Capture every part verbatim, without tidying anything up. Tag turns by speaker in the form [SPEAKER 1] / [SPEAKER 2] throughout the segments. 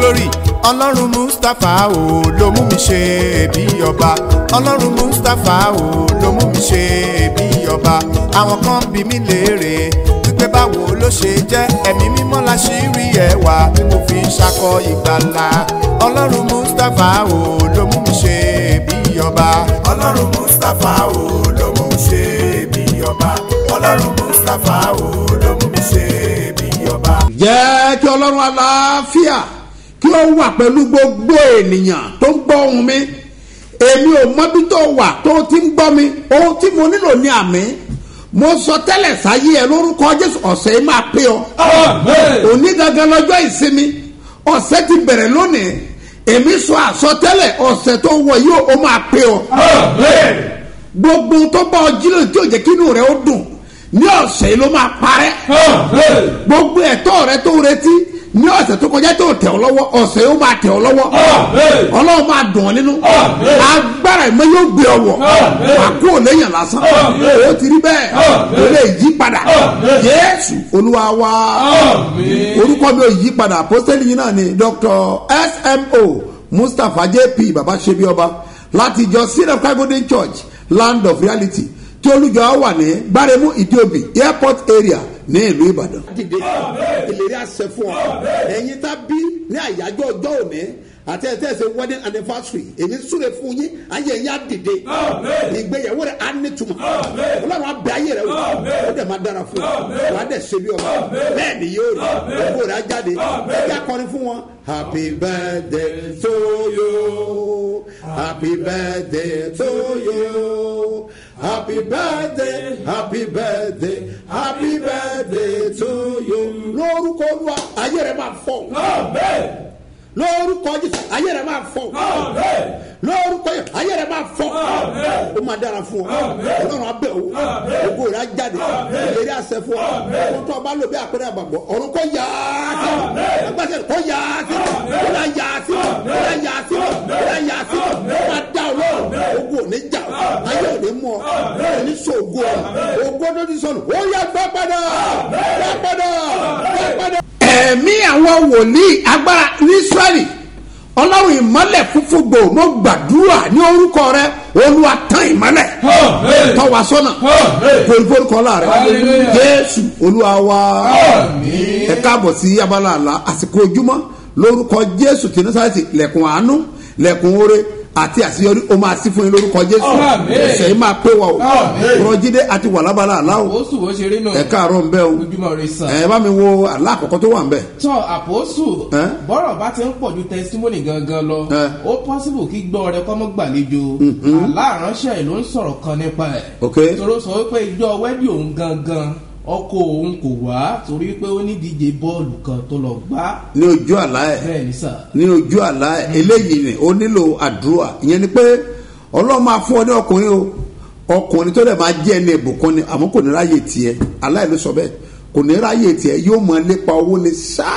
[SPEAKER 1] glory ọlọ́run mustapha o ló mú mi ṣe bí ọba ọlọ́run mustapha o ló mú mi ṣe bí ọba àwọn kan bí mi léèrè wípé báwo ló ṣe jẹ́ ẹ̀mí mímọ́ láṣírí ẹwà tí mo fi ń ṣakọ ìgbàlà ọlọ́run mustapha o ló mú mi ṣe bí ọba ọlọ́run mustapha o ló mú mi ṣe bí ọba ọlọ́run mustapha o ló mú mi ṣe bí ọba.
[SPEAKER 2] jẹ́ kí ọlọ́run àlàáfíà kí ó wà pẹ̀lú gbogbo ènìyàn tó ń gbọ́ ohùn mi èmi ò mọbi tó wà tó ti ń gbọ́ mi ohun tí mo nílò ní àmì mo sọ tẹ́lẹ̀ sáyé ẹ lórúkọ Jésù ọ̀sẹ̀ yìí máa pé ọ. òní gangan lọ́jọ́ ìsinmi ọ̀sẹ̀ ti bẹ̀rẹ̀ lónìí èmi sọ àsọtẹ́lẹ̀ ọ̀sẹ̀ tó wọ̀ yìí ó máa pé ọ. gbogbo tó bá ọ jí lónìí tí ò jẹ́ kí inú rẹ ó dùn ní ọ̀sẹ̀ yìí ló máa parẹ́. gbogbo ẹ̀tọ́ rẹ tó retí ní ọ̀sẹ̀ tó kọjá tó tẹ̀ ọ́ lọ́wọ́ ọ̀sẹ̀ yóò máa tẹ̀ ọ́ lọ́wọ́ ọlọ́run máa dùn ọ́ nínú agbára ìmọ̀ yóò gbé ọ wọ̀ àkó lẹ́yìn lásán ó ti rí bẹ́ẹ̀ ó lè yí padà Jésù Olúwa wa orúkọ mi ò yí padà apostoli yìí náà ni Doctor S M O Mustapha J P baba ṣebi ọba láti ìjọ Seed of Christ Golden Church Land of Reality tí olùjọ wà ní Gbáremú Ìdíòbí airport area ní ìlú Ìbàdàn. dìde ìlérí àṣẹ fún ọ ẹ̀yin tá bí ní àyájọ́ ọjọ́ òní àti ẹ̀ tẹ́sẹ̀ wedding anniversary èmi súre fún yín ayé yín á dìde ìgbéyàwó rẹ̀ á nítumọ̀ Ọlọ́run á bẹ ayé rẹ̀ wò ó dẹ̀ máa dára fún ọ wà á dẹ̀ ṣe bí ọba bẹ́ẹ̀ ni yóò rí owó rẹ̀ á jáde ẹ̀jẹ̀ akọrin fún wọn. happy birthday to you happy birthday to you happy birthday happy birthday happy birthday to you. lórúkọ Olúwa ayé rẹ̀ máa fọ́ lórúkọ Jésù ayé rẹ̀ máa fọ́ lórúkọ Jésù ayé rẹ̀ máa fọ́ ó máa dára fún ọ Ọlọ́run abẹ́ òwò ògo rẹ̀ á jáde ìlérí àṣẹ fún ọ ohun tó o bá lò bí àpẹẹrẹ àgbàgbọ́ ọ̀run kò yá sí agbáṣẹ́ kò yá sí ó náà yá sí ó náà yá sí ó náà yá sí ó máa dá ọ lọ́rùn ogun ò ní jà ayé ò ní mú ọ ò ní sọ ògo ọ ògo tó ti sọnù ó yá gbá padà gbá padà gbá padà. ẹ̀mí àwọn wòlíì agbára ní Ísírẹ́lì ọlọ́run ìmọ́lẹ̀ funfun gbò mo gbàdúrà ní orúkọ rẹ Olúwa tán ìmọ́lẹ̀ tọ́ wa sọ́nà forúkọ láàrẹ Jésù Olúwa wa ẹ káàbọ̀ sí abala àlá àsìkò ojúmọ́ lórúkọ Jésù tí Násárẹ́tì lẹ̀kùn àánú lẹ̀kùn oore àti àṣeyọrí o máa sí fún yín lórúkọ Jésù ẹsẹ̀ yìí máa pé wa o rọjídé àti wàlábàlà àlá o ẹ káàárọ̀ ń bẹ o ẹ bá mi wo àlá àkọ́kọ́ tó wà ń bẹ.
[SPEAKER 3] tọ́ àpòsù bọ́rọ̀ bá ti ń pọ̀ ju testimony gangan lọ ó possible kí gbọ́ rẹ kọ́ mọ́ gbàlejò àlá àránṣẹ́ ló ń sọ̀rọ̀ kan nípa ẹ̀ tòró sọ wípé ìjọ wẹ́bí òun gangan ọkọ òun kò wá torí pé ó ní díje bọ́ọ̀lù kan tó lọ gbá.
[SPEAKER 2] ní ojú àlá ẹ
[SPEAKER 3] bẹ́ẹ̀ ni sà.
[SPEAKER 2] ní ojú àlá ẹ eléyìí ni ó nílò àdúrà ìyẹn ni pé Ọlọ́run máa fún ọ ní ọkùnrin o ọkùnrin tó dẹ̀ máa jẹ́ ẹni ìbùkún ni àmọ́ kò ní ráyè tiẹ̀ aláì ló sọ bẹ́ẹ̀ kò ní ráyè tiẹ̀ yóò máa lépa owó ni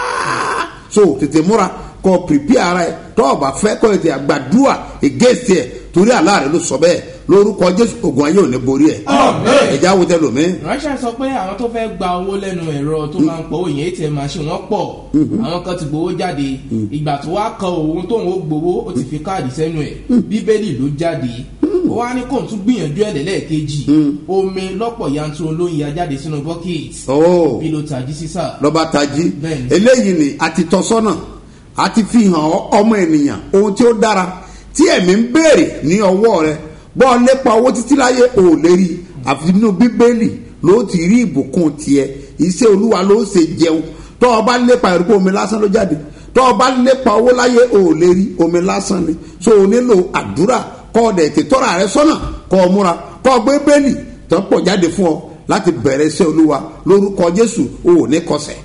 [SPEAKER 2] sáà so tètè múra kó prepare ara ẹ tó o bá fẹ́ kó ètè àgbàdúrà against ẹ torí àlá rẹ ló sọ bẹ́ẹ̀ lórúkọ Jésù ogun ayé ò ní borí ẹ ẹjá wo tẹ lómi.
[SPEAKER 3] ránṣẹ́ sọ pé àwọn tó fẹ́ gba owó lẹ́nu ẹ̀rọ tó máa ń pọ̀ òyìn ètò ẹ̀ máa ṣe wọ́n pọ̀ àwọn kan ti gbowó jáde ìgbà tó wá kan òun tóun ó gbowó ó ti fi káàdì sẹ́nu ẹ̀ bíbélì ló jáde ó wá ní kóun tún gbìyànjú ẹ̀ lẹ́lẹ́ẹ̀kejì omi lọ́pọ̀ yanturu ló ń ya jáde sínú bucket bí ló tají sísà.
[SPEAKER 2] lọ́ba tají eléyìí ni àti tọ́sọ́nà àti fi hàn ọmọ ènìyàn ohun tí ó dára tí ẹ̀mí ń béèrè ní ọwọ́ rẹ bọ́ lépa owó títí láyé ò lè rí àfi nínú bíbélì ló ti rí ìbùkún tiẹ̀ iṣẹ́ Olúwa ló ṣe jẹun tọ́ ọ bá lépa ìrúkọ omi lásán ló jáde tọ́ ọ bá lépa owó láyé ò lè rí omi lásán ni so o nílò àdúrà kọ́ ọ dẹ̀ tètọ́ra rẹ sọ́nà kọ́ ọ múra kọ́ ọ gbé bẹ́ẹ̀lì tó pọ̀ jáde fún ọ láti bẹ̀rẹ̀ iṣẹ́ Olúwa lórúkọ Jésù o ò ní kọsẹ̀.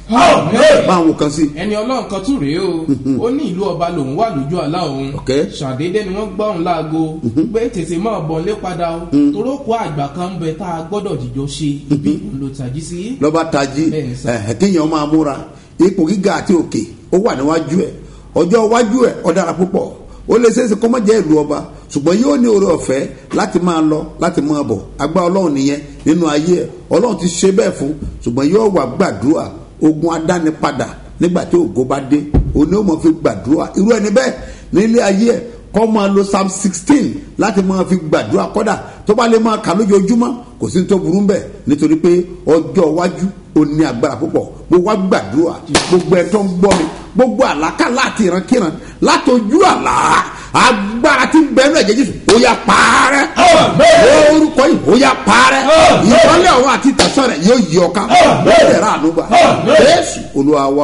[SPEAKER 2] báwo kan sí.
[SPEAKER 3] ẹni Ọlọ́run kan tún rèé o ó ní ìlú ọba lòun wà lójú àlá òun ṣàdédé ni wọ́n gbọ́ òun láago pé tètè máa bọ̀ lé padà o toró kó àgbà kan ń bẹ tá a gbọ́dọ̀ dìjọ ṣe ibi ló tají sí.
[SPEAKER 2] lọ́ba tají kéèyàn máa múra ipò gíga àti òkè ó wà níwájú ẹ̀ ọjọ́ iwájú ẹ̀ ó dára púpọ̀ ó lè ṣeéṣe kó má jẹ́ ìlú ọba ṣùgbọ́n yóò ní oore ọ̀fẹ́ láti máa lọ láti máa bọ̀ agbá Ọlọ́run nìyẹn nínú ayé ẹ̀ Ọlọ́run ti ṣe bẹ́ẹ̀ fún ṣùgbọ́n yóò wà gbàdúrà ogun adánipadà nígbà tí ògo bá dé òní ó mọ̀ fi gbàdúrà irú ẹni bẹ́ẹ̀ nílé ayé ẹ̀ kọ́ máa lo psalm sixteen láti máa fi gbàdúrà kọ́dà tó bá lè máa kà lójoojúmọ́ kò sí tó burú bẹ́ẹ̀ nítorí pé ọjọ́ iwájú ó ní agbára púpọ̀ gbogbo wa gbàdúrà gbogbo ẹ̀ tó ń gbọ́ mi gbogbo àlákà láti ìrankíran látọjú àlá agbára tí ń bẹ̀rù ẹ̀jẹ̀ Jésù ó yá parẹ́ orúkọ yìí ó yá parẹ́ ìrọ̀lẹ́ ọ̀run àti ìtẹ̀sán rẹ̀ yóò yí ọ̀ka bẹ́ẹ̀ rà ànúgbà Jésù Olúwa wa.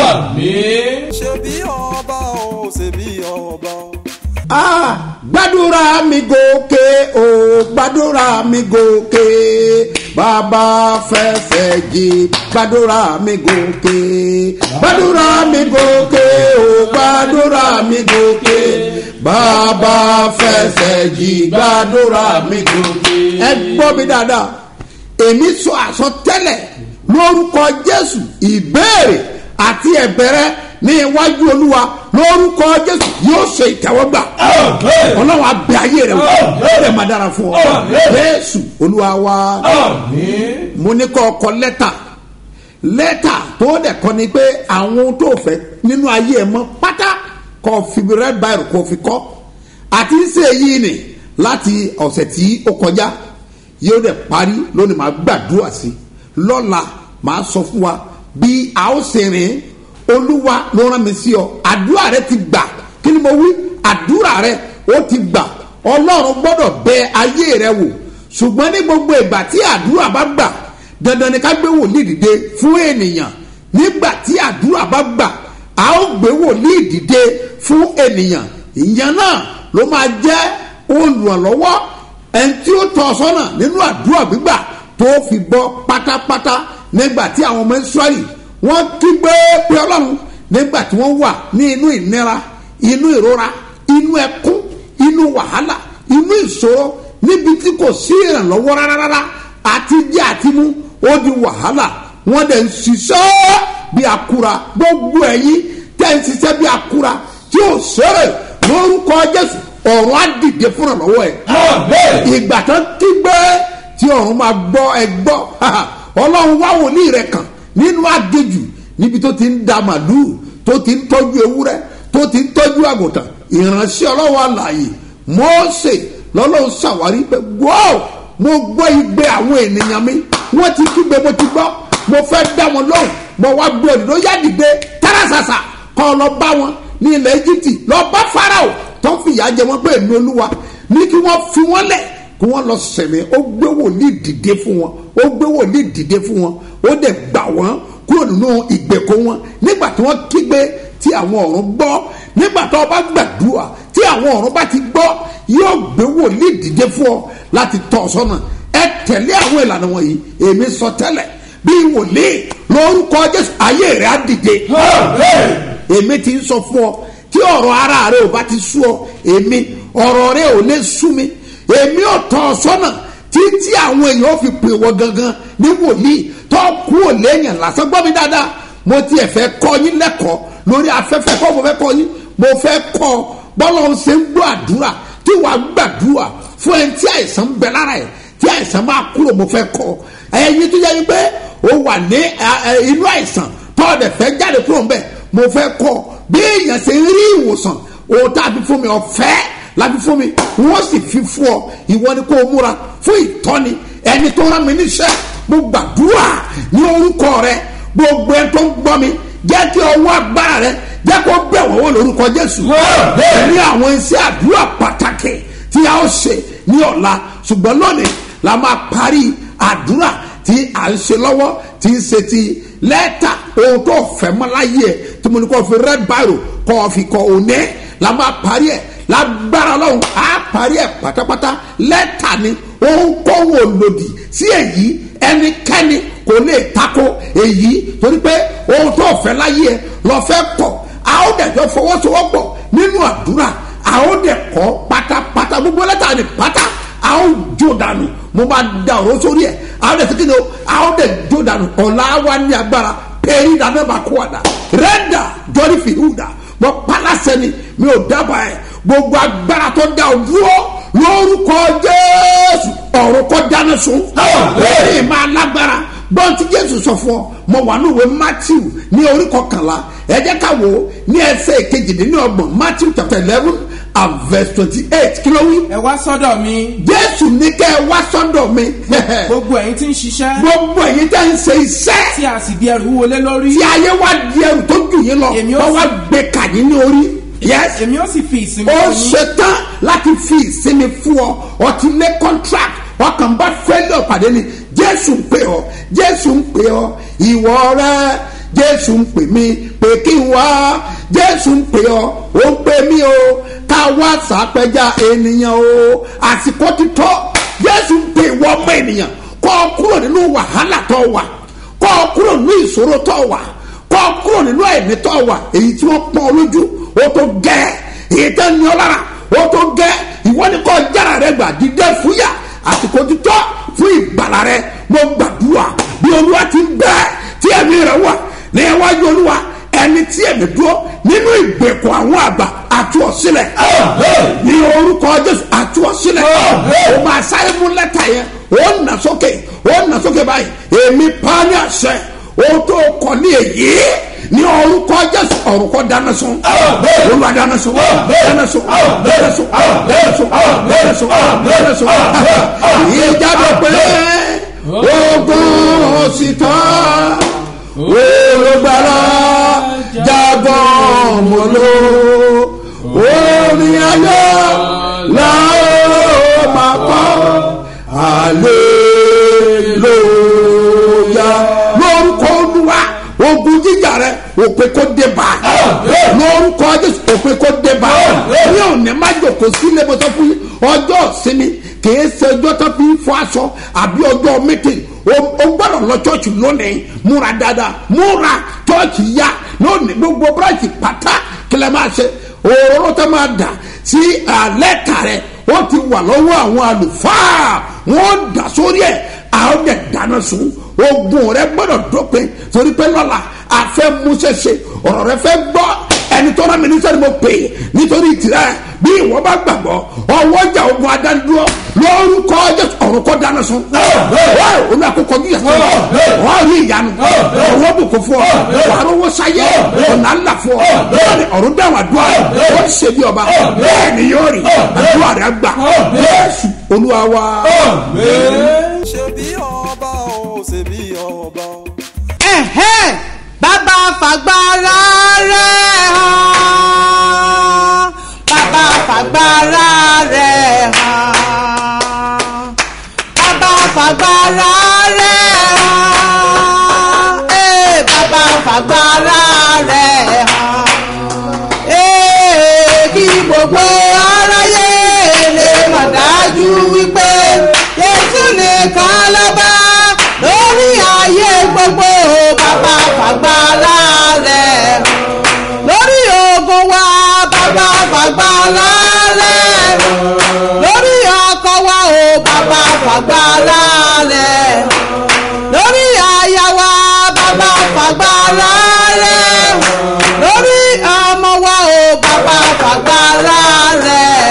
[SPEAKER 4] ṣe bí ọba o ṣe bí ọba o.
[SPEAKER 2] Ah, gbàdúrà mi gòkè o gbàdúrà mi gòkè bàbá fẹsẹ̀ jí gbàdúrà mi gòkè gbàdúrà mi gòkè o gbàdúrà mi gòkè bàbá fẹsẹ̀ jí gbàdúrà mi gòkè. ẹ gbọ́ mi dáadáa èmi sọ àsọtẹ́lẹ̀ lórúkọ Jésù ìbéèrè àti ẹ̀bẹ̀rẹ̀ ní iwájú Olúwa lórúkọ Jésù yóò ṣe ìtẹ́wọ́gbà Ọlọ́run abẹ ayé rẹ wò rẹ máa dára fún ọ Jésù Olúwa wa. mo ní kọ́ ọkọ lẹ́tà lẹ́tà tó dẹ̀ kọ́ ni pé àwọn tó fẹ́ nínú ayé ẹ̀ mọ́ pátá kọ́ fi red biro kọ́ fi kọ́ àti ṣe èyí ni láti ọ̀sẹ̀ tí ó kọjá yóò dẹ̀ parí lónìí máa gbàdúrà sí lọ́la máa sọ fún wa bí a ó ṣe rìn Olúwa ló rán mi sí ọ àdúrà rẹ ti gbà kí ni mo wí àdúrà rẹ ó ti gbà Ọlọ́run gbọ́dọ̀ bẹ ayé rẹ wò ṣùgbọ́n ní gbogbo ìgbà tí àdúrà bá gbà dandan ni ká gbé wòlíì dìde fún ènìyàn nígbà tí àdúrà bá gbà a ó gbé wòlíì dìde fún ènìyàn ìyẹn náà ló máa jẹ́ olùrànlọ́wọ́ ẹni tí ó tọ́ sọ́nà nínú àdúrà gbígbà tó fi bọ́ pátápátá nígbà tí àwọn ọmọ Ísírẹ́lì wọ́n kígbe pé Ọlọ́run nígbà tí wọ́n wà ní inú ìnira inú ìrora inú ẹkún inú wàhálà inú ìṣòro níbi tí kò sí ìrànlọ́wọ́ rárá àti jẹ àti mú ó di wàhálà wọ́n dẹ̀ ń ṣiṣẹ́ bí akura gbogbo ẹ̀yin tẹ́ ń ṣiṣẹ́ bí akura tí ò sọ̀rọ̀ lórúkọ Jésù ọ̀run á dìde fún ìrànlọ́wọ́ ẹ̀ ìgbà tán kígbe tí ọ̀run máa gbọ́ ẹ gbọ́ Ọlọ́run wá wòlíì rẹ̀ kàn nínú àgéjù níbi tó ti ń da màlúù tó ti ń tọ́jú ewúrẹ́ tó ti ń tọ́jú àgùntàn ìránṣẹ́ Ọlọ́run alààyè Mósè lọ́lọ́run ṣàwárí pé gbọ́ mo gbọ́ igbe àwọn ènìyàn mi wọ́n ti kígbe mo ti gbọ́ mo fẹ́ dá wọn lóhùn mo wá gbé òdìdó yádìgbé táràsàsà kọ́ lọ bá wọn ní ilẹ̀ Íjíbítì lọ bá Fáráò tó ń fìyà jẹ wọn pé èmi Olúwa ní kí wọ́n fi wọ́n lẹ̀ kí wọ́n lọ sẹ̀mí ó gbé wòlíì dìde fún wọn ó gbé wòlíì dìde fún wọn ó dẹ̀ gbà wọ́n kúrò nínú ìgbèkùn wọn nígbà tí wọ́n kígbe tí àwọn ọ̀run gbọ́ nígbà tó bá gbàdúrà tí àwọn ọ̀run bá ti gbọ́ yóò gbé wòlíì dìde fún ọ láti tọ́ ọ sọ́nà ẹ tẹ̀lé àwọn ìlànà wọ̀nyí èmi sọ tẹ́lẹ̀ bí wòlíì lórúkọ Jésù ayé rẹ̀ á dìde èmi ti ń sọ fún ọ tí ọ̀rọ̀ ara rẹ̀ ò bá ti sú ọ èmi ọ̀rọ̀ rẹ̀ ò lè sú mi èmi ò tọ́ ọ sọ́nà títí àwọn èèyàn fi pè wọ gangan ní wòlíì tó kú ò léèyàn lásán gbọ́ mi dáadáa mo tiẹ̀ fẹ́ kọ́ yín lẹ́kọ̀ọ́ lórí afẹ́fẹ́ kọ́ mo fẹ́ kọ́ yín mo fẹ́ kọ́ bọ́lá ń ṣe ń gbọ́ àdúrà tí wàá gbàdúrà fún ẹni tí àìsàn ń bẹ lára ẹ̀ tí àìsàn máa kúrò mo fẹ́ kọ́ ẹ̀yin tó yẹ pé ó wà ní inú àìsàn tó ọ̀dẹ̀ fẹ́ jáde kúrò ń bẹ̀ mo fẹ́ kọ́ bí èèyàn ṣe ń rí ìwòsàn òótọ́ àbí fún mi ọ̀fẹ́ láti fún mi wọ́n sì fi fún ọ ìwọ ni kò múra fún ìtọ́ni ẹni tó rán mi níṣẹ́ mo gbàdúrà ní orúkọ rẹ gbogbo ẹni tó ń gbọ́ mi jẹ́ kí ọwọ́ agbára rẹ jẹ́ kó bẹ̀ wọ́wọ́ lórúkọ Jésù ní àwọn iṣẹ́ àdúrà pàtàkì tí a ó ṣe ní ọ̀la ṣùgbọ́n lónìí la máa parí àdúrà tí à ń ṣe lọ́wọ́ tí ń ṣe ti lẹ́tà ohun tó fẹ́ mọ́ láyé ẹ̀ tí mo ní kó fi red biro kó fi kọ òní la máa parí ẹ̀ lágbára Ọlọ́run á parí ẹ̀ pátápátá lẹ́tà ni ohunkóhun òlòdì sí èyí ẹnikẹ́ni kò lè tako èyí torí pé ohun tó fẹ́ láyé ẹ̀ lọ fẹ́ kọ̀ a ó dẹ̀jọ́ fọwọ́sowọ́pọ̀ nínú àdúrà a ó dẹ̀ kọ́ pátápátá gbogbo lẹ́tà ni pátá a ó jó dànù mo máa da ọ̀rọ̀ sórí ẹ̀ a ó dẹ̀ sí kíni o a ó dẹ̀ jó dànù ọ̀la wa ní agbára pẹ̀lú ìdáná bá kó àdá rẹ́dà jọ́rí fìhùdà mo pálásẹ̀ ni mi ò dábàá ẹ̀ gbogbo agbára tó dá o dúró lórúkọ Jésù ọ̀run kó dáná sun èyí máa lágbára gbọ́n tí jésù sọ fún ọ mo wà ní ìwé matthew ní orí kọkànlá ẹ jẹ́ ká wò ó ní ẹsẹ̀ kejìdínlọ́gbọ̀n matthew chapter eleven and verse twenty-eight kí ló wí.
[SPEAKER 3] ẹ wá sọ́dọ̀ mi.
[SPEAKER 2] jésù ní kẹ́ ẹ wá sọ́dọ̀ mi.
[SPEAKER 3] gbogbo ẹ̀yin tí ń ṣiṣẹ́.
[SPEAKER 2] gbogbo ẹ̀yin tí ń ṣe iṣẹ́.
[SPEAKER 3] tí a sì di ẹrù wọlé lórí.
[SPEAKER 2] tí ayé wá di ẹrù tó jù yín lọ.
[SPEAKER 3] èmi ó
[SPEAKER 2] sì wá gbé kàyín ní orí. yes.
[SPEAKER 3] èmi ó sì fi ìsinmi
[SPEAKER 2] ó
[SPEAKER 3] fún yín.
[SPEAKER 2] ṣetán láti fi ìsinmi fún ọ ọ ti lé contract ọkàn bá fẹ́lẹ̀ pàdé ni jésù ń pè ọ jésù ń pè ọ ìwọ rẹ jésù ń pè mí pé kí n wá jésù ń pè ọ ó ń pè mí o ká wá sàpẹjà ènìyàn o àsìkò ti tọ́ jésù ń pè ìwọ ọmọ ènìyàn kọ́ ọ kúrò nínú wàhálà tó wà kọ́ ọ kúrò nínú ìṣòro tó wà kọ́ ọ kúrò nínú ẹ̀mí tó wà èyí tí wọ́n pọ́n ọ lójú ó tó gẹ́ èyí tó ní ọ lára ó tó gẹ́ ìwọ ni kò jára rẹ gbà dídẹ fúyà àsìkò ti tọ́ fún ìgbàlà rẹ mo gbàdúrà bí olúwa ti ń bẹ́ẹ̀ tí ẹ̀mí rẹ wà ní iwájú olúwa ẹni tí ẹ̀mí dúró nínú ìgbèkùn àwọn àgbà àti ọ̀sílẹ̀ ní orúkọ jésù àti ọ̀sílẹ̀ o máa sáré mú lẹ́tà yẹn ó nà sókè ó nà sókè báyìí èmi pa ní àṣẹ o tó kọ ní èyí ní orúkọ jésù orúkọ dáná sun olúwa dáná sun dáná sun dáná sun dáná sun dáná sun dáná sun ìjábọ̀ pé ogun òsìtọ́ olùgbàlà jábọ̀ mọ́lò omi ayọ̀ làwọn máa kọ́ hallelujah lórúkọ olúwa ogun jíjà rẹ òpè kó dé bá lórúkọ jésù òpè kó dé bá ní òní má jòkó sílé bó tó fún ọjọ́ ìsinmi kìí ṣe ọjọ́ tó fi fọ aṣọ àbí ọjọ́ mítìn o gbọ́dọ̀ lọ chọ́ọ̀chì lónìí múra dáadáa múra chọ́ọ̀chì yá lónìí gbogbo bíráàkì pátá kílẹ̀ máa ṣe òróró tó máa dà sí lẹ́tà rẹ̀ ó ti wà lọ́wọ́ àwọn àlùfáà wọ́n dà sórí ẹ̀ àwọn ọ̀dẹ̀ dáná sun ogun rẹ̀ gbọ́dọ̀ dópin torí pé lọ́la àfẹ́ múṣẹ́ṣe ọ̀rọ̀ rẹ̀ fẹ́ gbọ́ ẹni tó rán mi níṣẹ́ ni mo pè é nítorí ìtìrẹ́ bí ìwọ bá gbàgbọ́ ọwọ́ ìjà ogun adánidúró lórúkọ jésù ọ̀run kọ́ dáná sun wọ́n olú àkókò bí yàtọ̀ wọ́n rí ìyanu ọ̀rọ̀ bùkún fún ọ wàá rówó sáyé ọ̀nà ńlá fún ọ ọ̀run dáhùn àdúrà wọ́n ti ṣe bí ọba bẹ́ẹ̀ ni yóò rí àdúrà rẹ̀ gbà jésù olúwa wa.
[SPEAKER 4] ṣe bí ọba o ṣe bí ọba o.
[SPEAKER 5] ẹ̀hẹ́ bàbá fàgbára rẹ̀ hàn bàbá fàgbára rẹ̀ hàn bàbá fàgbára rẹ̀ hàn ee bàbá fàgbára rẹ̀ hàn ee kí gbogbo aráyé lè mọ̀ dájú wípé Jésù nìkan lọ́ba lórí ayé gbogbo bàbá fàgbára rẹ̀ lórí ogun wa bàbá fàgbára rẹ̀ lórí ọkọ wa o bàbá fàgbára rẹ̀ lórí aya wa bàbá fàgbára rẹ̀ lórí ọmọ wa o bàbá fàgbára rẹ̀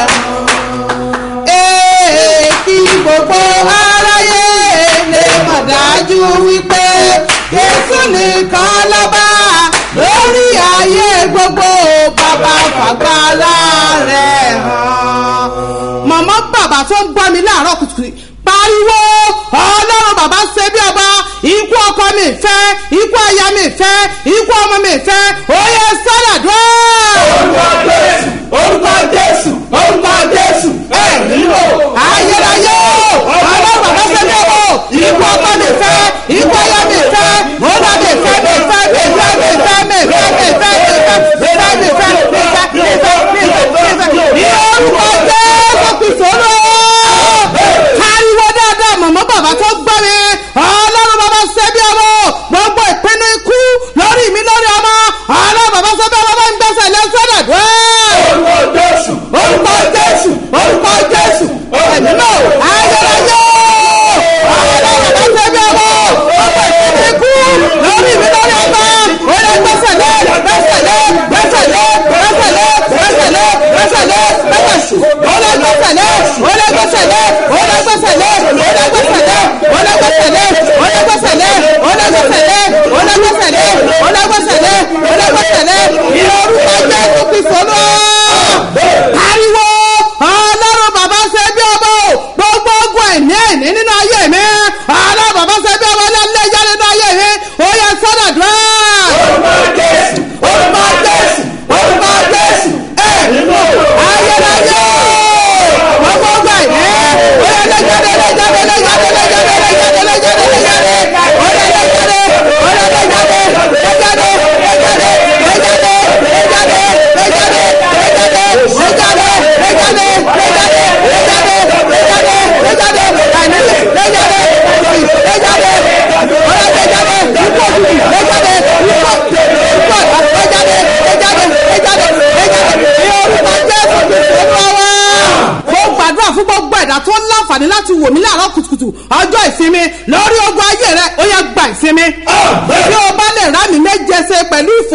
[SPEAKER 5] ee kí gbogbo aráyé lè mọ̀ dájú wípé Jésù nìkan lọ́ba lórí ayé gbogbo bàbá fàgbára rẹ̀ hàn. màmá bàbá tó ń gbọ́ mi láàárọ̀ kùtùkùtù pariwo ọlọ́run bàbá ṣe bí ọba ikú ọkọ mi fẹ́ ikú aya mi fẹ́ ikú ọmọ mi fẹ́ oyè sálàdúrà.
[SPEAKER 2] orúkọ jésù orúkọ jésù orúkọ jésù ẹ̀ nílò
[SPEAKER 5] ayérayé ọlọ́run bàbá ṣe bí ọba ikú ọkọ mi fẹ́ ikú aya mi fẹ́ ọlọ́run mi fẹ́ mi fẹ́ mi fẹ́ mi fẹ́ mi fẹ́ mi fẹ́ mi fẹ́ mi fẹ́ mi fẹ́ mi fẹ́ mi fẹ́ mi fẹ́ mi fẹ́ ní orúkọ jésù kìsọ́nù ariwo dáadáa màmá bàbá tó gbọ́ mi ọlọ́run bàbá ṣe bí ọmọ gbogbo ìpinnu ikú lórí mi lórí ọmọ ọlọ́run bàbá ṣe bí ọmọ bá ń gbẹ́sẹ̀ lẹ́sẹ̀ dàdúrà.
[SPEAKER 2] orúkọ jésù
[SPEAKER 5] orúkọ jésù orúkọ jésù ẹ̀mí náà ayérayé ọlọ́run bàbá ṣe bí ọmọ gbogbo ìpinnu ikú lórí mi lórí ọmọ ọlọ́run gbẹ́sẹ̀ lé gbẹ́sẹ̀ lé gbẹ́sẹ̀ lé gbẹ́sẹ̀ lé gbẹ́sẹ̀ lé gbẹ́sẹ̀ lé gbẹ́sẹ̀ ọlọ́run gbẹ́sẹ̀ lé ọlọ́run gbẹ́sẹ̀ lé ọlọ́run gbẹ́sẹ̀ lé ọlọ́run gbẹ́sẹ̀ lé ọlọ́run gbẹ́sẹ̀ lé ọlọ́run gbẹ́sẹ̀ lé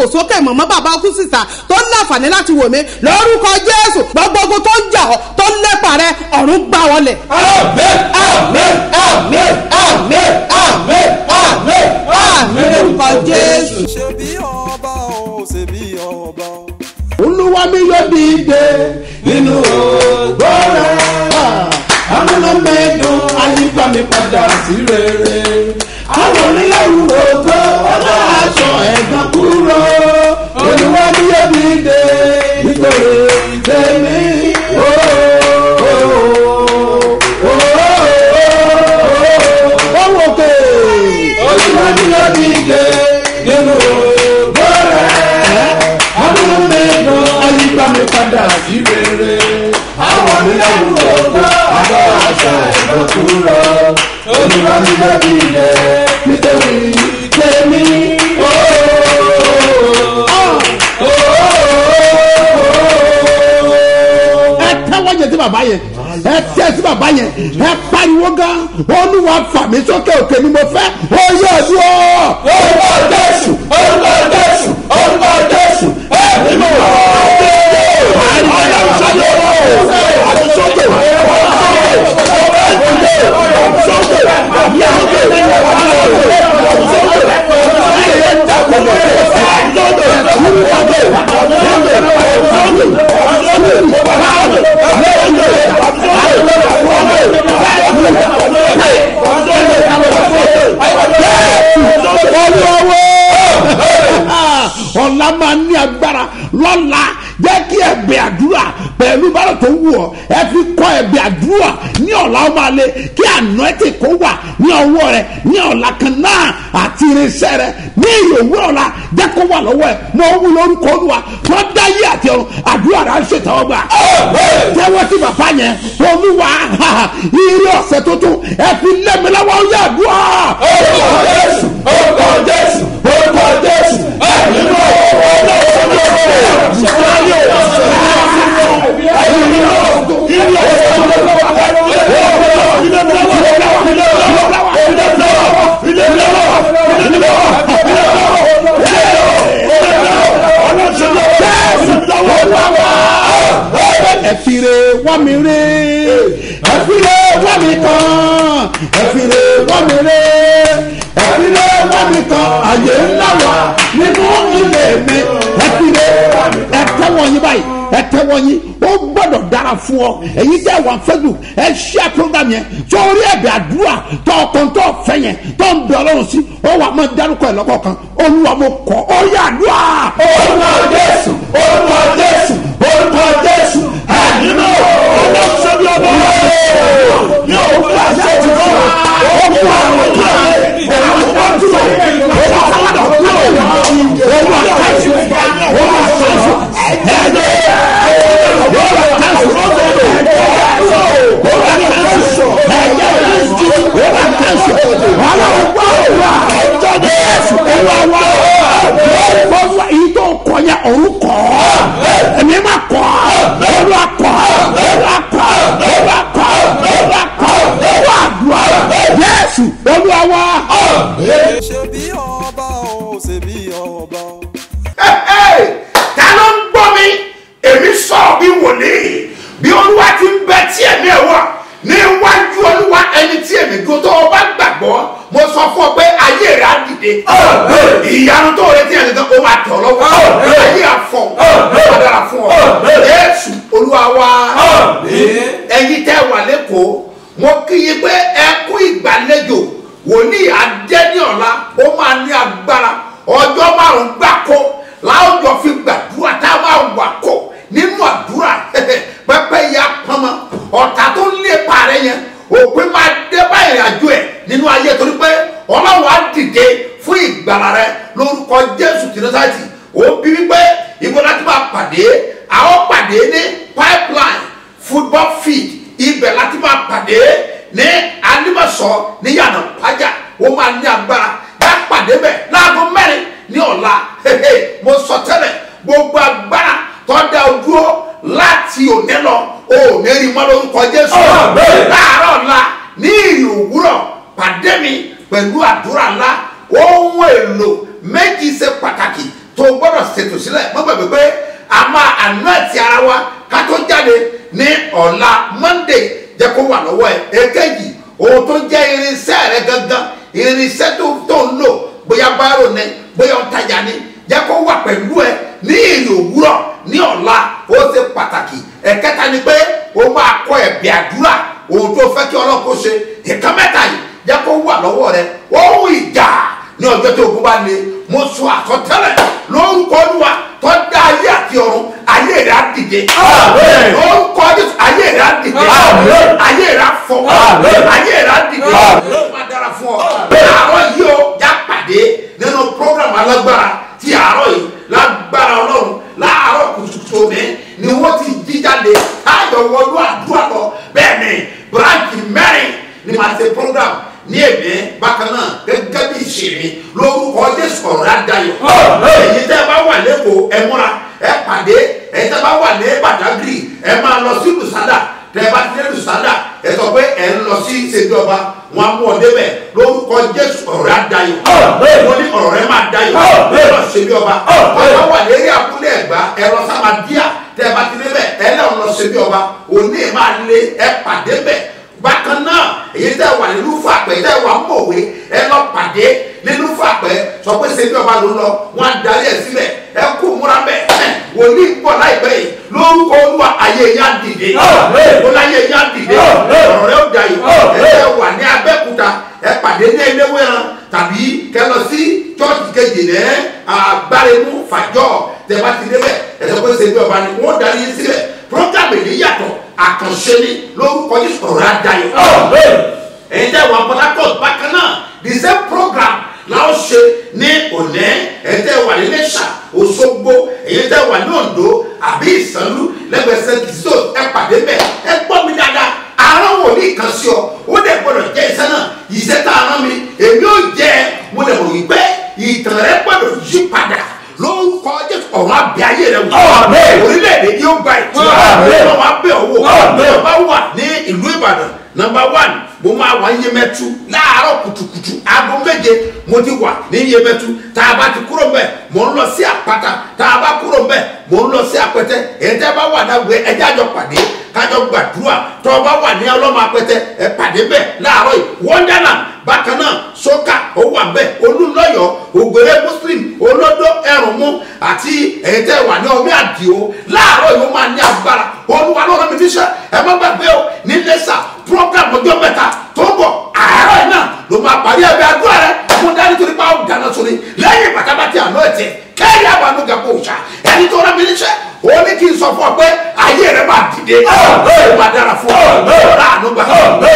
[SPEAKER 5] sókè mọ̀mọ́ bàbá ọkú sísà tó ń láǹfààní láti wò mí lórúkọ jésù gbogbo ogun tó ń jà ọ́ tó ń lépa rẹ ọ̀run gbà wọlé.
[SPEAKER 2] àmín àmín àmín àmín àmín àmín àmín lórúkọ jésù.
[SPEAKER 4] ṣebí ọba o ṣebí ọba o.
[SPEAKER 2] olúwa mi yóò dìde nínú ògo rẹ̀ amúnú mẹ́dùn àyíká mi padà sí rere àwọn onílẹ̀rù ògo ọba aṣọ ẹ̀gbọ́n kúrò olúwa mi yóò dìde nítorí tèmi owó òkè olúwa mi yóò dìde nínú ògo rẹ̀ amúnú mẹ́dùn àyíká mi padà sí rere àwọn onílẹ̀rù ògo ọba aṣọ ẹ̀gbọ́n kúrò olúwa mi yóò dìde nítorí tèmi. ẹ tẹ́wọ́ jẹ sí bàbá yẹn ẹ tẹ́ sí bàbá yẹn ẹ pariwo gan olúwa fà mí sókè òkè ni mo fẹ́ ó yẹ ẹ̀dùn ọ́. orúkọ jésù orúkọ jésù orúkọ jésù ẹ nínú ọ̀la máa ní agbára lọ́la jẹ́ kí ẹgbẹ́ àdúrà pẹ̀lú bára tó wù ọ́ ẹ fi kọ́ ẹgbẹ́ àdúrà ní ọ̀la ọmọ alẹ́ kí àná ẹ̀tì kó wà ní ọwọ́ rẹ ní ọ̀la kan náà àti irinṣẹ́ rẹ ní ìyòwú ọ̀la jẹ́ kó wà lọ́wọ́ ẹ mọ owó lórúkọ olúwa tó dáyé àti ọ̀run àdúrà rẹ ṣètò ọgbà tẹ́wọ́ sí bàbá yẹn olúwa ire ọ̀sẹ̀ tuntun ẹ fi lẹ́mi lọ́wọ́ yẹ àdúrà. orúkọ jésù orúkọ jésù orúkọ jésù ẹ nínú ẹ̀fìrè wọ́n mi rí ẹ̀fìrè wọ́n mi kàn ẹ̀fìrè wọ́n mi rí ẹ̀fìrè wọ́n mi kàn àyè ńlá wà nínú ilé mi ẹ̀fìrè ẹ̀tẹ́wọ̀n yín báyìí ẹ̀tẹ́wọ̀n yín ó gbọ́dọ̀ dára fún ọ èyí tẹ́ wà Facebook ẹ share program yẹn torí ẹ̀bẹ̀ àdúrà tó ọkàn tó fẹ́ yẹn tó ń bẹ ọlọ́run sí ó wà máa dárúkọ ẹ̀ lọ́kọ̀ọ̀kan olúwa mo kọ́ ó yà àdúrà. orúkọ jésù orúkọ jésù orúkọ jésù àdínú ọlọ́sọ̀bí ọba ní òkú àṣẹ ti kọ́ òkú àwọn ọ̀gá ẹ̀rọ ìwájú òkú àwọn ọ̀gá òkú àkàṣù òkú àkàṣù ẹ̀ẹ́dẹ́ òkú àkàṣù òkú àkàṣù ẹ̀ẹ́dẹ́ òkú àkàṣù ọlọ́run gbọ́ òwúrọ̀ ẹ̀jọ̀dé ẹ̀sùn ẹ̀wà wá ọ̀rọ̀ ìtò kọ̀ọ̀yà orúkọ ẹ̀mí máa kọ̀ ọ̀rọ̀ akọ̀ ọ̀rọ̀ akọ̀ ọ̀rọ̀ akọ̀ ọ̀rọ̀ akọ̀ ọ̀rọ̀ àdúrà Jésù Olúwa wa.
[SPEAKER 4] ṣebí ọba o ṣebí ọba o.
[SPEAKER 2] ta ló ń gbọ́ mi èmi sọ bí wòlíì bí olúwa ti ń bẹ tí ẹ̀mí ẹ̀ wà níwájú olúwa ẹni tí èmi dúró tó o bá gbàgbọ́ mo sọ fún ọ pé ayé rẹ á dìde ìyanu tó o retí ẹni kan ó máa tọ̀ lọ́wọ́ ayé àfọ̀ ó máa dára fún ọ Jésù Olúwa wa. ẹ̀yin tẹ́ wà lẹ́kọ̀ọ́ mo kí yín pé ẹ kú ìgbàlejò wòlíì Adéníọlá ó máa ní agbára ọjọ́ márùn-ún gbáko láwùjọ fi gbàdúrà tá a máa wà kó nínú àdúrà pẹpẹ ya pọnmọ ọ̀tá tó ń lépa rẹ yẹn òpin máa dé bá ìrìnàjò ẹ nínú ayé torí pé Ọlọ́run á dìde fún ìgbàlà rẹ lórúkọ Jésù kìrìsìtì ó bí wípé ibo láti máa pàdé àwọn pàdé ní pipeline football field ibẹ̀ láti máa pàdé ní Alimọ̀ṣọ́ ní yànnà pàjá ó máa ní agbára yá pàdé bẹ̀ láago mẹ́rin ní ọ̀la mo sọ tẹ́lẹ̀ gbogbo agbára tó dá o dúró láti òní lọ o ní rí mọ́ lórúkọ Jésù láàárọ̀ ọ̀la ní ìrìn òwúrọ̀ pàdé mi pẹ̀lú àdúrà ńlá ohun èlò méjì ṣe pàtàkì tó gbọ́dọ̀ ṣètò sílẹ̀ mọ́ gbàgbé pé a máa àná ẹ̀tì ara wa ká tó jáde ní ọ̀la Monday jẹ́ kó wà lọ́wọ́ ẹ̀. èkejì ohun tó jẹ́ irinṣẹ́ rẹ gangan irinṣẹ́ tó tó ń lò bóyá báárò ní bóyá ọ̀tajà ní jẹ́ kó wà pẹ̀lú ẹ ní ìrìn òwúrọ̀ ní ọ̀la ó ṣe pàtàkì. ẹ̀kẹta ni pé o máa kọ ẹ̀bẹ̀ àdúrà ohun tó fẹ́ kí Ọlọ́run kó ṣe. ìkan mẹ́ta yìí jẹ́ kó wà lọ́wọ́ rẹ. ohun ìjà ní ọjọ́ tó ogun bá le mo sọ àsọtẹ́lẹ̀ lórúkọ Olúwa tó dá ayé àti ọ̀run ayé rẹ̀ á dìde. lórúkọ Jésù ayé rẹ̀ á dìde. ayé rẹ̀ á fọ́. ayé rẹ̀ á dìde. ló máa dára fún ọ. àárọ̀ yìí ó já pàdé nínú program alágbára ti àárọ̀ yìí lágbára Ọlọ́run láàárọ̀ kùtùkùtù mi ni wọ́n ti jí jáde káyọ̀ wọlú àdúrà lọ. bẹ́ẹ̀ ni bíráǹkì mẹ́rin ni màá ṣe program ní èmi bákan náà gẹ́gẹ́ bí ìṣèlú lórúkọ Jésù ọ̀rọ̀ adayọ̀. èyí tẹ́ bá wà lẹ́kọ̀ọ́ ẹ múra ẹ pàdé èyí tẹ́ bá wà ní Badagry ẹ máa lọ sí Lùsádà tẹ́ bá ti dé Lùsádà ẹ sọ pé ẹ ń lọ sí ìṣèjọba wọn mú ọ débẹ̀ lórúkọ Jésù ọ̀rọ̀ adayọ̀. wọ́n ní ọ̀rọ̀ rẹ máa dayọ̀ ẹ lọ ṣe bí ọba wọ́n bá wà lérí abúlé Ẹ̀gbá ẹ lọ Sámádíà tẹ́ bá ti débẹ̀ ẹ lọ ṣe bí ọba òní máa lé ẹ pàdé bẹ̀. bákan náà èyí tẹ́ wà nínú Fàpẹ́ tẹ́ wà mọ̀wé ẹ lọ pàdé nínú Fàpẹ́ sọ pé ṣe bí ọba ló lọ wọn á darí ẹ sílẹ̀ ẹ kú múra bẹ́ẹ̀ wòlíì pọ̀ láìpẹ́ yìí lórúkọ Olúwa ayé yá dìde wọlé ayé yá dìde ọ̀rọ̀ rẹ ó dayọ̀ ẹ tẹ́ wà ní Abẹ́òkúta ẹ pàdé ní Eléwéran tàbí kẹ lọ sí chọ́ọ̀tì kejì ní Gbáremú Fàjọ́ tẹ́ bá ti débẹ̀ ẹ sọ pé ṣe bí ọba ni wọ́n darí yín sílẹ̀ program èyí yàtọ̀ àkànṣe ni lórúkọ Jésù ọ̀rọ̀ adayọ̀. ẹ̀yin tẹ́ wà Port Harcourt bákan náà the same program la ó ṣe ní òní. ẹ̀yin tẹ́ wà ní Iléṣà Òṣogbo ẹ̀yin tẹ́ wà ní Oǹdó àbí Ìsànlú lẹ́gbẹ̀ẹ́ Saint Christos ẹ pàdé bẹ́ẹ̀ ẹ gbọ́ mi dáadáa àárọ̀ wòlíì kan sí ọ ó dẹ̀ gbọ́dọ̀ jẹ́ iṣẹ́ náà iṣẹ́ tá a rán mi èmi ò jẹ́ mo dẹ̀ mọ̀ wípé ìtàn rẹ gbọ́dọ̀ yí padà lórúkọ Jésù ọ̀run abẹ́ ayé rẹ wò orílẹ̀-èdè yóò gba ìtura ọ̀run abẹ́ ọwọ́ nọ́mbà wà ní ìlú Ìbàdàn nọ́mbà wàn mo máa wà ní Yemẹtu láàárọ̀ kùtùkùtù aago méje mo ti wà ní Yemẹtu tá a bá ti kúrò mbẹ̀ mo ń lọ sí Àpáta tá a bá kúrò mbẹ̀ mo ń lọ sí Apẹtẹ ẹ̀jẹ̀ bá wà dàgbé ẹ̀jẹ̀ àjọ pàdé kájọ gbàdúrà tó o bá wà ní Ọlọ́mọ Apẹtẹ ẹ pàdé bẹ̀ láàárọ̀ yìí Wonderland bákan náà Sókà ó wà bẹ́ẹ̀ Olúlọ́yọ̀ Ògbèrè Muslim Olódó Ẹrùnmú àti ẹ̀jẹ̀ wà ní Ọmí Àdìó láàárọ̀ yìí ó máa ní agbára Olúwa lọ́rọ̀ mi níṣẹ́ ẹ má gbàgbé o ní Iléṣà program ọjọ́ mẹ́ta tó ń bọ̀ àárọ̀ yìí náà ló máa parí ẹgbẹ́ àdúrà rẹ fún dání torí pa ó dáná sórí lẹ́yìn bàtàbàtì àná ẹ̀tẹ̀ kẹ́rì àbánú gàpọ̀ òòṣà ẹni tó rán mi níṣẹ́ ó ní kí n sọ fún ọ pé ayé rẹ máa dìde ó máa dára fún ọ ọ̀rọ̀ àánú gbà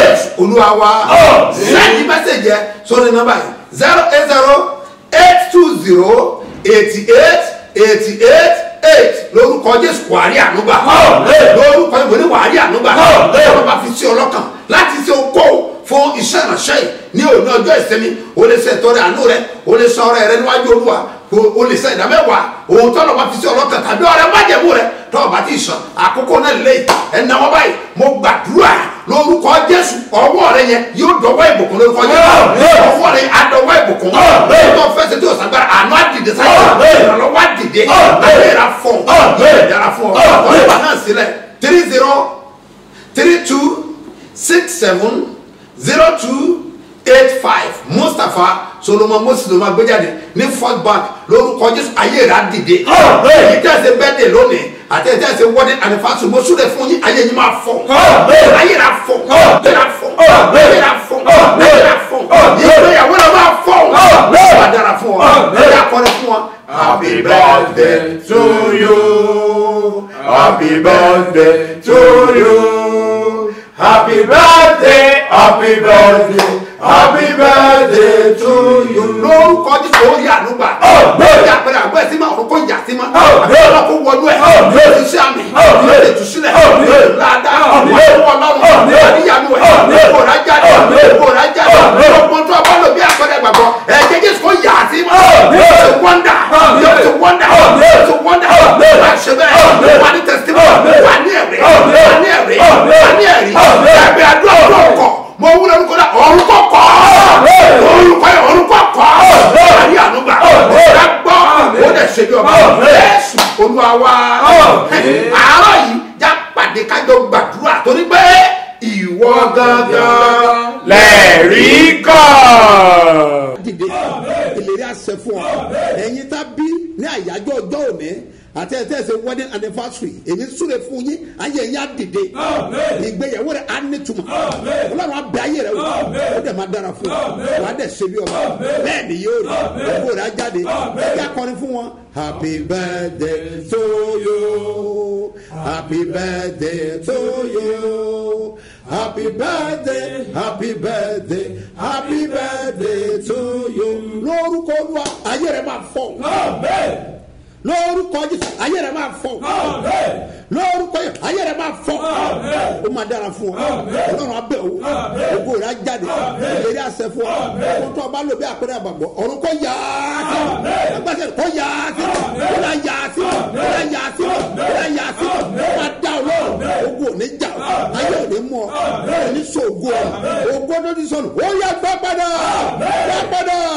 [SPEAKER 2] Olúwa wa sẹ́yìn mẹ́sẹ̀jì ẹ sórí nọ́mbà yìí zero eight zero eight two zero eighty eight eighty eight eight lórúkọ Jésù wàárí ànúgbà lórúkọ ìwé ní wàárí ànúgbà ọlọ́run bá fi sí ọlọ́kàn láti ṣe okó fún iṣẹ́ ìránṣẹ́ yìí ní òní ọjọ́ ìsinmi o lè ṣe ìtọ́rẹ àánú rẹ o lè san ọrẹ rẹ níwájú Olúwa o lè ṣe ìdámẹ́wàá ohun tọ́lọ̀ bá fi sí ọlọ́kàn tàbí ọrẹ májẹ̀mú rẹ tọ́ bá ti sàn àkókò náà lè ẹ̀nà wọn báyìí mo gbàdúrà lórúkọ Jésù ọwọ́ rẹ yẹn yóò dọwọ́ ìbùkún lórúkọ Jésù ọwọ́ rẹ adọwọ́ ìbùkún tó fẹsẹ̀ tí o sàgbára àánú àdìdẹ sáyé ìrànlọ́wọ́ àdìdẹ àdìdẹ fún ọ ìdára fún ọ ọlọ́wọ́ náà sílẹ̀ three zero three two six seven zero two eight five Mustapha Solomon Moses ma gbéjáde ní First Bank lórúkọ Jésù ayé rẹ àdìdẹ èyí tẹ́ ẹ ṣe bẹ́ẹ̀dẹ̀ lónìí àti ẹ̀jẹ̀ ṣe wọ́dẹ ànífàṣù mo súrẹ̀ fún yín ayé yín máa fọ̀ ayé rà fọ̀ ayé rà fọ̀ ayé rà fọ̀ ayé rà fọ̀ ìgbéyàwó rẹ̀ máa fọ̀ wà dára fún ọ ẹ̀yà kọ́ni fún ọ. Happy birthday to you, happy birthday to you, happy birthday, happy birthday, happy birthday to you. Lórúkọ Jésù orí ànúgbà lórí àpẹẹrẹ àgbẹ̀ sí máa orúkọ ìyá sí máa àbẹ̀wò kó wọnú ẹ̀ lórí iṣẹ́ àmì lórí ìtúsílẹ̀ lórí ìlàdá àwọ̀ ọlọ́run àníyànú ẹ̀ kò rájà kò rájà ọgbọ́n tó ọgbọ́n lò bí àpẹẹrẹ gbàgbọ́ ẹ̀jẹ̀ Jésù kò yà sí máa yóò ti wọ́ndà yóò ti wọ́ndà yóò ti wọ́ndà wà ṣe bẹ́ẹ̀ wà ní tẹ̀sítímọ̀ wà ní ẹ̀rí wà ní ẹ̀rí wà ní ẹ̀rí ẹ̀bẹ̀ àdúrà ọ̀kọ̀ mo wúlò orúkọ náà orúkọ kọ́ orúkọ yẹn orúkọ kọ́ àrí ànúgbà ọ̀rẹ́ gbọ́ ó dẹ̀ ṣe bí wa. àárọ̀ yìí já pàdé kájọ gbàdúrà torí pé ìwọ gangan lẹ́ẹ̀rí kàn. dìde ìlérí àṣẹ fún ọ ẹ̀yin tá bí ní àyájọ́ ọjọ́ òní àti ẹ̀ tẹ́sẹ̀ wedding anniversary èyí súre fún yín ayé yín á dìde ìgbéyàwó rẹ̀ á nítumọ̀ ọlọ́run á bẹ ayé rẹ̀ wò ó dẹ̀ máa dára fún ọ wàá dẹ̀ ṣe bí ọba bẹ́ẹ̀ ni yóò rí ògbó rẹ̀ á jáde ẹ̀jẹ̀ akọrin fún wọn. happy birthday to you happy birthday to you happy birthday happy birthday happy birthday to you. lórúkọ olúwa ayé rẹ̀ máa fọ́ lórúkọ jésù ayé rẹ máa fọ lórúkọ yẹn ayé rẹ máa fọ ó máa dára fún ọ ọlọ́run abẹ́ òwò ògbó rẹ á jáde ìlérí àṣẹ fún ọ ohun tó o bá lò bí àpẹẹrẹ àgbàgbọ́ ọ̀run kò yá sí agbáṣẹ kò yá sí ó yà yá sí ó yà yá sí ó yà yá sí ó máa dá ọ lọ́rùn ògbó ò ní jà ọ ayé ò ní mú ọ ò ní sọ ògbó ọ ògbó tó ti sọnù ó yà gbá padà gbá padà